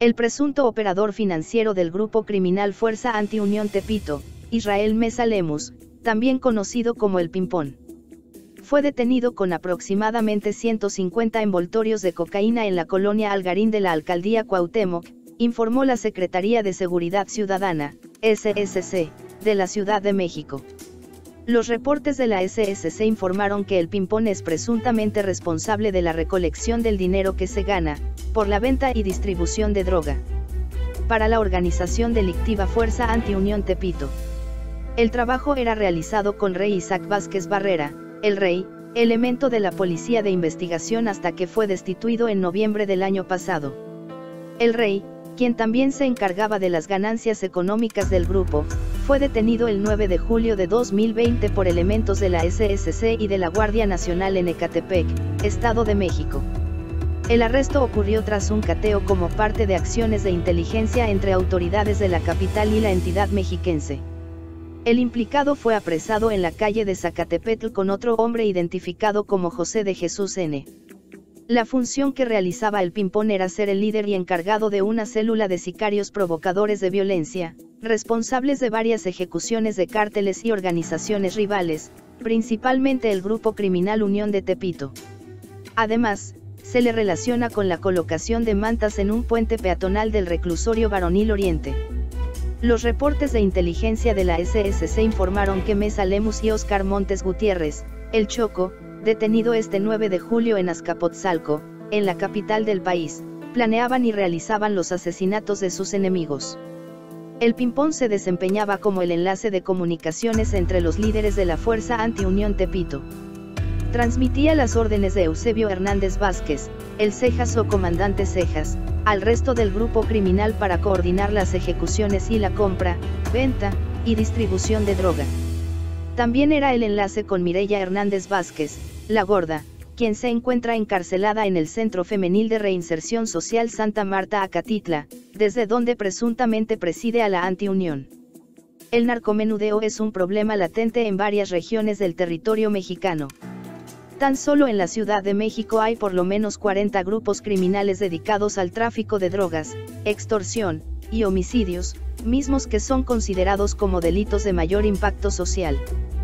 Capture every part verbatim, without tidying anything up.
El presunto operador financiero del grupo criminal Fuerza Anti-Unión Tepito, Israel Mesa Lemus, también conocido como El Pimpón, fue detenido con aproximadamente ciento cincuenta envoltorios de cocaína en la colonia Algarín de la alcaldía Cuauhtémoc, informó la Secretaría de Seguridad Ciudadana, S S C, de la Ciudad de México. Los reportes de la S S C informaron que El Pimpón es presuntamente responsable de la recolección del dinero que se gana, por la venta y distribución de droga, para la organización delictiva Fuerza Anti-Unión Tepito. El trabajo era realizado con Rey Isaac Vázquez Barrera, el Rey, elemento de la Policía de Investigación hasta que fue destituido en noviembre del año pasado. El Rey, quien también se encargaba de las ganancias económicas del grupo, fue detenido el nueve de julio de dos mil veinte por elementos de la S S C y de la Guardia Nacional en Ecatepec, Estado de México. El arresto ocurrió tras un cateo como parte de acciones de inteligencia entre autoridades de la capital y la entidad mexiquense. El implicado fue apresado en la calle de Zacatepetl con otro hombre identificado como José de Jesús N. La función que realizaba El Pimpón era ser el líder y encargado de una célula de sicarios provocadores de violencia, responsables de varias ejecuciones de cárteles y organizaciones rivales, principalmente el grupo criminal Unión de Tepito. Además, se le relaciona con la colocación de mantas en un puente peatonal del reclusorio Varonil Oriente. Los reportes de inteligencia de la S S C informaron que Mesa Lemus y Óscar Montes Gutiérrez, El Choco, detenido este nueve de julio en Azcapotzalco, en la capital del país, planeaban y realizaban los asesinatos de sus enemigos. El Pimpón se desempeñaba como el enlace de comunicaciones entre los líderes de la Fuerza Anti-Unión Tepito. Transmitía las órdenes de Eusebio Hernández Vázquez, el Cejas o Comandante Cejas, al resto del grupo criminal para coordinar las ejecuciones y la compra, venta, y distribución de droga. También era el enlace con Mireya Hernández Vázquez, la Gorda, quien se encuentra encarcelada en el Centro Femenil de Reinserción Social Santa Marta Acatitla, desde donde presuntamente preside a la Anti-Unión. El narcomenudeo es un problema latente en varias regiones del territorio mexicano. Tan solo en la Ciudad de México hay por lo menos cuarenta grupos criminales dedicados al tráfico de drogas, extorsión, y homicidios, mismos que son considerados como delitos de mayor impacto social.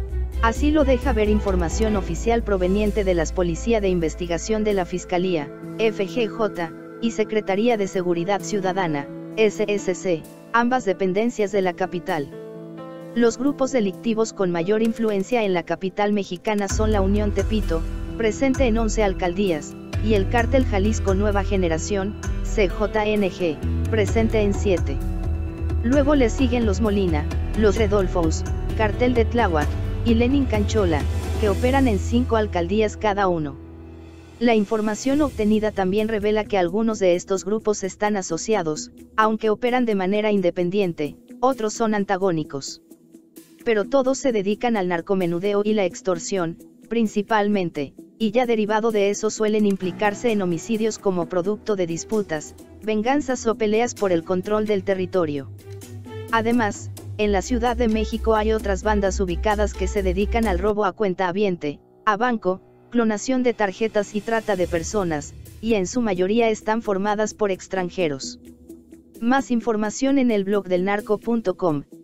Así lo deja ver información oficial proveniente de las Policía de Investigación de la Fiscalía, F G J, y Secretaría de Seguridad Ciudadana, S S C, ambas dependencias de la capital. Los grupos delictivos con mayor influencia en la capital mexicana son la Unión Tepito, presente en once alcaldías, y el Cártel Jalisco Nueva Generación, C J N G, presente en siete. Luego le siguen los Molina, los Redolfos, Cartel de Tláhuac, y Lenin Canchola, que operan en cinco alcaldías cada uno. La información obtenida también revela que algunos de estos grupos están asociados, aunque operan de manera independiente, otros son antagónicos. Pero todos se dedican al narcomenudeo y la extorsión, principalmente, y ya derivado de eso suelen implicarse en homicidios como producto de disputas, venganzas o peleas por el control del territorio. Además, en la Ciudad de México hay otras bandas ubicadas que se dedican al robo a cuentahabiente, a banco, clonación de tarjetas y trata de personas, y en su mayoría están formadas por extranjeros. Más información en el blog del narco punto com.